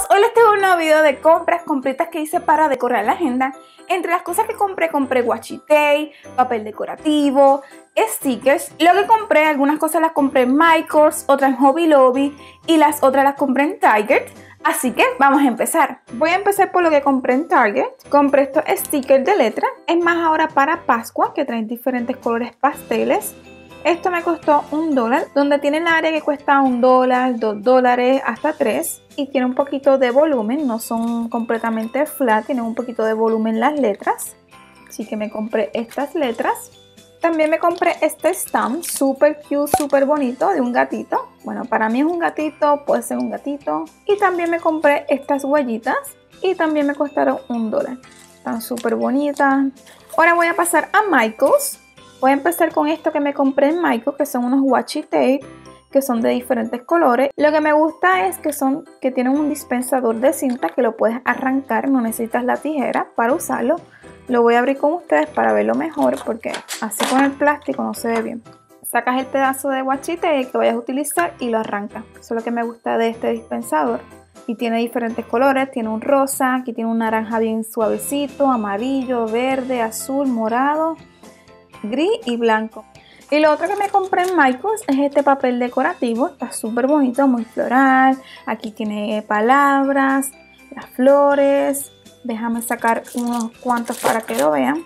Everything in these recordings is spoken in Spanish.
hoy les tengo un nuevo video de compritas que hice para decorar la agenda. Entre las cosas que compré washi tape, papel decorativo, stickers. Lo que compré, algunas cosas las compré en Michaels, otras en Hobby Lobby y las otras las compré en Target. Así que vamos a empezar. Voy a empezar por lo que compré en Target. compré estos stickers de letra. Es más ahora para Pascua, que traen diferentes colores pasteles. Esto me costó $1, donde tiene el área que cuesta $1, $2, hasta 3. Y tiene un poquito de volumen, no son completamente flat, tienen un poquito de volumen las letras. Así que me compré estas letras. También me compré este stamp, súper cute, súper bonito, de un gatito. Bueno, para mí es un gatito, puede ser un gatito. Y también me compré estas huellitas y también me costaron $1. Están súper bonitas. Ahora voy a pasar a Michaels. Voy a empezar con esto que me compré en Michaels, que son unos washi tape, que son de diferentes colores. Lo que me gusta es que tienen un dispensador de cinta que lo puedes arrancar, no necesitas la tijera para usarlo. Lo voy a abrir con ustedes para verlo mejor, porque así con el plástico no se ve bien. Sacas el pedazo de washi tape que vayas a utilizar y lo arrancas. Eso es lo que me gusta de este dispensador. Y tiene diferentes colores, tiene un rosa, aquí tiene un naranja bien suavecito, amarillo, verde, azul, morado, gris y blanco. Y lo otro que me compré en Michaels es este papel decorativo. Está súper bonito, muy floral. Aquí tiene palabras, las flores. Déjame sacar unos cuantos para que lo vean.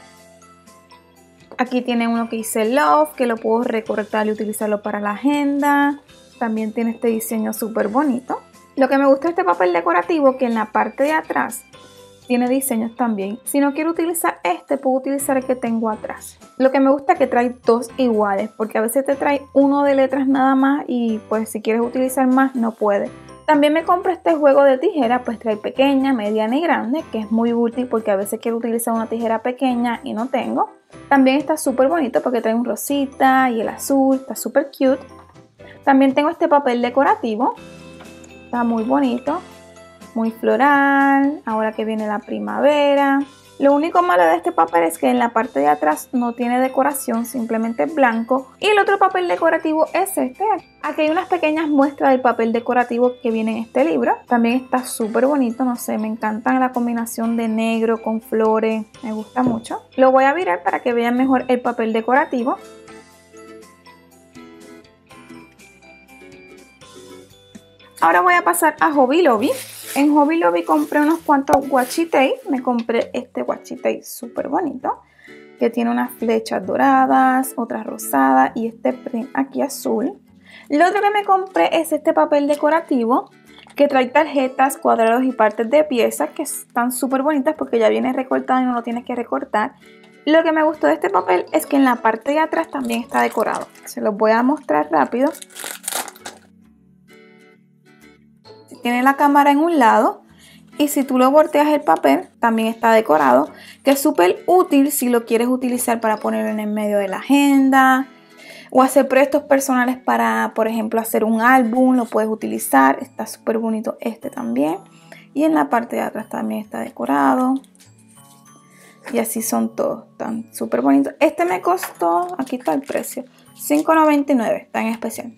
Aquí tiene uno que dice Love, que lo puedo recortar y utilizarlo para la agenda. También tiene este diseño súper bonito. Lo que me gusta de este papel decorativo es que en la parte de atrás tiene diseños también. Si no quiero utilizar este, puedo utilizar el que tengo atrás. Lo que me gusta es que trae dos iguales, porque a veces te trae uno de letras nada más y pues si quieres utilizar más no puedes. También me compro este juego de tijera, pues trae pequeña, mediana y grande, que es muy útil porque a veces quiero utilizar una tijera pequeña y no tengo. También está súper bonito porque trae un rosita y el azul, está súper cute. También tengo este papel decorativo, está muy bonito. Muy floral, ahora que viene la primavera. Lo único malo de este papel es que en la parte de atrás no tiene decoración, simplemente es blanco. Y el otro papel decorativo es este. Aquí hay unas pequeñas muestras del papel decorativo que viene en este libro. También está súper bonito, no sé, me encanta la combinación de negro con flores, me gusta mucho. Lo voy a virar para que vean mejor el papel decorativo. Ahora voy a pasar a Hobby Lobby. En Hobby Lobby compré unos cuantos washi tape. Me compré este washi tape súper bonito, que tiene unas flechas doradas, otras rosadas y este print aquí azul. Lo otro que me compré es este papel decorativo, que trae tarjetas, cuadrados y partes de piezas, que están súper bonitas porque ya viene recortado y no lo tienes que recortar. Lo que me gustó de este papel es que en la parte de atrás también está decorado. Se los voy a mostrar rápido. Tiene la cámara en un lado y si tú lo volteas el papel también está decorado, que es súper útil si lo quieres utilizar para ponerlo en el medio de la agenda o hacer proyectos personales para, por ejemplo, hacer un álbum, lo puedes utilizar. Está súper bonito este también y en la parte de atrás también está decorado y así son todos, están súper bonitos. Este me costó, aquí está el precio, $5.99, está en especial.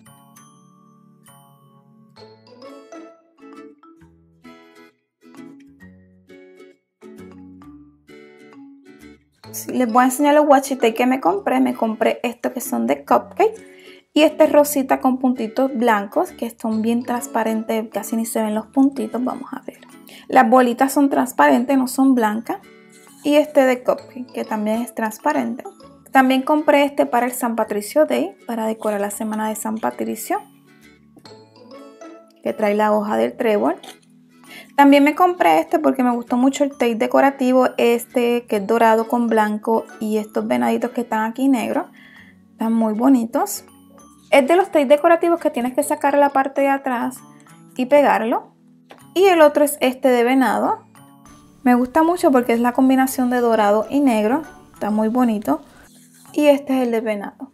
Les voy a enseñar los washi tape que me compré. Me compré estos que son de cupcake y este rosita con puntitos blancos que son bien transparentes, casi ni se ven los puntitos. Vamos a ver. Las bolitas son transparentes, no son blancas. Y este de cupcake que también es transparente. También compré este para el San Patricio Day, para decorar la semana de San Patricio, que trae la hoja del trébol. También me compré este porque me gustó mucho el tape decorativo, este que es dorado con blanco y estos venaditos que están aquí negros. Están muy bonitos. Es de los tape decorativos que tienes que sacar la parte de atrás y pegarlo. Y el otro es este de venado. Me gusta mucho porque es la combinación de dorado y negro. Está muy bonito. Y este es el de venado.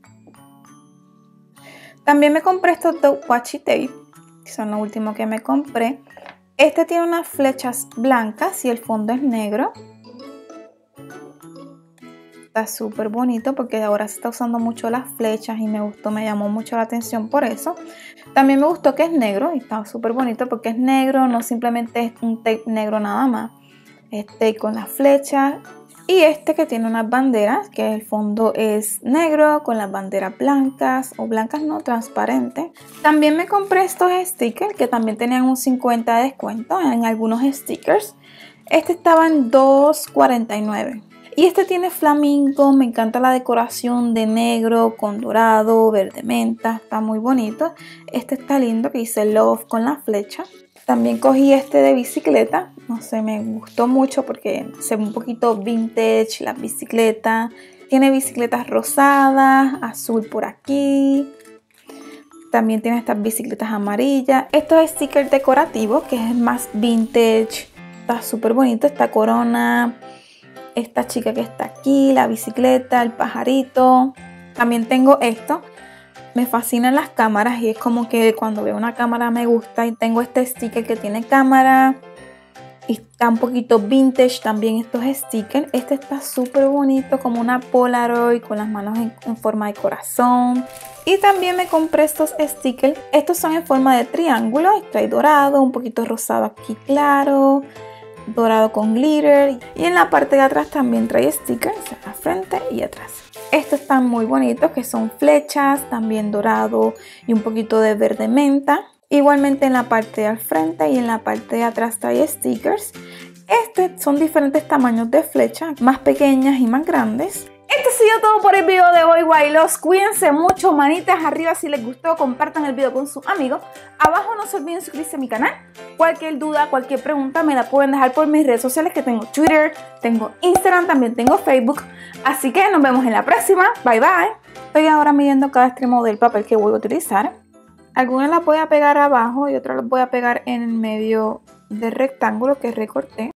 También me compré estos dos washi tape, que son los últimos que me compré. Este tiene unas flechas blancas y el fondo es negro. está súper bonito porque ahora se está usando mucho las flechas y me gustó, me llamó mucho la atención por eso. También me gustó que es negro y está súper bonito porque es negro, no simplemente es un tape negro nada más. Este con las flechas y este que tiene unas banderas, que el fondo es negro con las banderas blancas o blancas no, transparentes. También me compré estos stickers que también tenían un 50% de descuento en algunos stickers. Este estaba en $2.49 y este tiene flamingo. Me encanta la decoración de negro con dorado, verde menta, está muy bonito. Este está lindo que dice love con la flecha. También cogí este de bicicleta, no sé, me gustó mucho porque se ve un poquito vintage la bicicleta. Tiene bicicletas rosadas, azul por aquí. También tiene estas bicicletas amarillas. Estos stickers decorativos que es más vintage, está súper bonito. Esta corona, esta chica que está aquí, la bicicleta, el pajarito. También tengo esto. Me fascinan las cámaras y es como que cuando veo una cámara me gusta y tengo este sticker que tiene cámara y está un poquito vintage también estos stickers. Este está súper bonito como una Polaroid con las manos en forma de corazón. Y también me compré estos stickers. Estos son en forma de triángulo, trae dorado, un poquito rosado aquí claro, dorado con glitter y en la parte de atrás también trae stickers a frente y atrás. Estos están muy bonitos que son flechas, también dorado y un poquito de verde menta. Igualmente en la parte de al frente y en la parte de atrás trae stickers. Estos son diferentes tamaños de flechas, más pequeñas y más grandes. Esto ha sido todo por el video de hoy, guaylos. Cuídense mucho, manitas arriba si les gustó, compartan el video con sus amigos. Abajo no se olviden suscribirse a mi canal. Cualquier duda, cualquier pregunta me la pueden dejar por mis redes sociales, que tengo Twitter, tengo Instagram, también tengo Facebook. Así que nos vemos en la próxima. Bye bye. Estoy ahora midiendo cada extremo del papel que voy a utilizar. Algunas las voy a pegar abajo y otras las voy a pegar en el medio del rectángulo que recorté.